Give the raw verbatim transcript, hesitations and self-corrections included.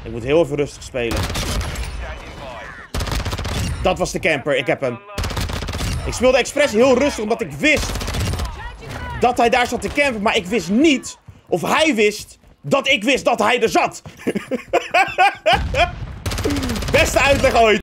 Ik moet heel even rustig spelen. Dat was de camper, ik heb hem. Ik speelde expres heel rustig omdat ik wist dat hij daar zat te campen. Maar ik wist niet of hij wist dat ik wist dat hij er zat. Beste uitleg ooit.